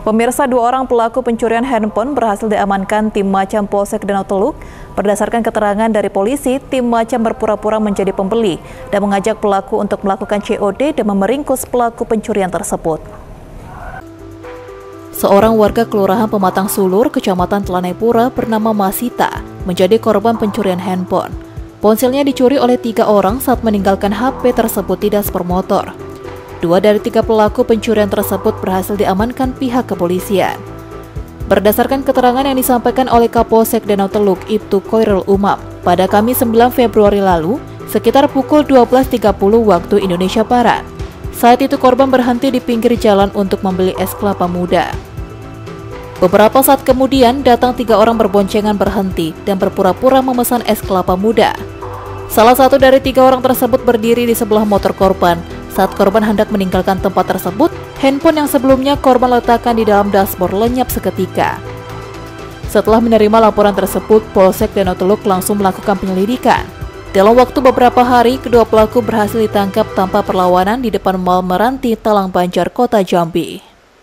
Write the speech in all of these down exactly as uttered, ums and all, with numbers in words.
Pemirsa, dua orang pelaku pencurian handphone berhasil diamankan tim Macam Polsek Danau Teluk. Berdasarkan keterangan dari polisi, tim Macam berpura-pura menjadi pembeli dan mengajak pelaku untuk melakukan C O D dan memeringkus pelaku pencurian tersebut. Seorang warga Kelurahan Pematang Sulur, Kecamatan Telanai-Pura bernama Masita menjadi korban pencurian handphone. Ponselnya dicuri oleh tiga orang saat meninggalkan H P tersebut di dashboard motor. Dua dari tiga pelaku pencurian tersebut berhasil diamankan pihak kepolisian. Berdasarkan keterangan yang disampaikan oleh Kapolsek Danau Teluk, Ibtu Koirul Umam, pada Kamis sembilan Februari lalu, sekitar pukul dua belas tiga puluh waktu Indonesia Barat. Saat itu korban berhenti di pinggir jalan untuk membeli es kelapa muda. Beberapa saat kemudian datang tiga orang berboncengan berhenti dan berpura-pura memesan es kelapa muda. Salah satu dari tiga orang tersebut berdiri di sebelah motor korban. Saat korban hendak meninggalkan tempat tersebut, handphone yang sebelumnya korban letakkan di dalam dashboard lenyap seketika. Setelah menerima laporan tersebut, Polsek Danau Teluk langsung melakukan penyelidikan. Dalam waktu beberapa hari, kedua pelaku berhasil ditangkap tanpa perlawanan di depan Mall Meranti, Talang Banjar, Kota Jambi.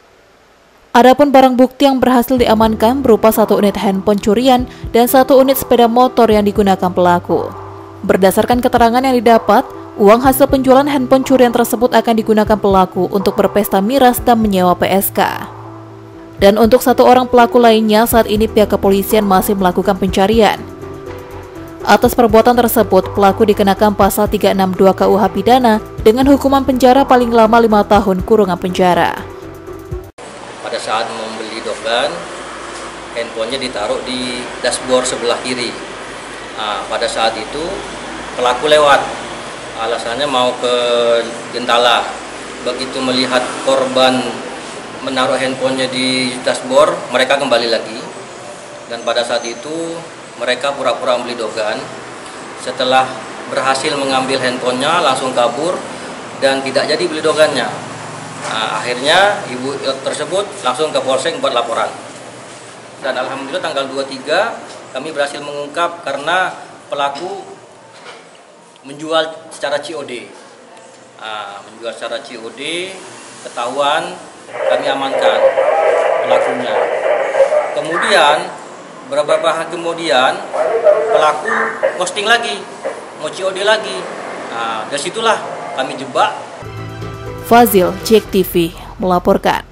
Adapun barang bukti yang berhasil diamankan berupa satu unit handphone curian dan satu unit sepeda motor yang digunakan pelaku. Berdasarkan keterangan yang didapat, uang hasil penjualan handphone curian tersebut akan digunakan pelaku untuk berpesta miras dan menyewa P S K. Dan untuk satu orang pelaku lainnya, saat ini pihak kepolisian masih melakukan pencarian. Atas perbuatan tersebut, pelaku dikenakan pasal tiga enam dua K U H Pidana dengan hukuman penjara paling lama lima tahun kurungan penjara. Pada saat membeli dogan, handphonenya ditaruh di dashboard sebelah kiri. Nah, pada saat itu pelaku lewat, alasannya mau ke Gentala. Begitu melihat korban menaruh handphonenya di dashboard, mereka kembali lagi. Dan pada saat itu mereka pura-pura membeli dogan. Setelah berhasil mengambil handphonenya, langsung kabur dan tidak jadi beli dogannya. Nah, akhirnya ibu tersebut langsung ke Polsek buat laporan. Dan alhamdulillah tanggal dua puluh tiga kami berhasil mengungkap karena pelaku menjual secara C O D. Nah, menjual secara C O D, ketahuan, kami amankan pelakunya. Kemudian beberapa hari kemudian pelaku posting lagi, mau C O D lagi. Nah, dari situlah kami jebak. Fazil, Jek T V melaporkan.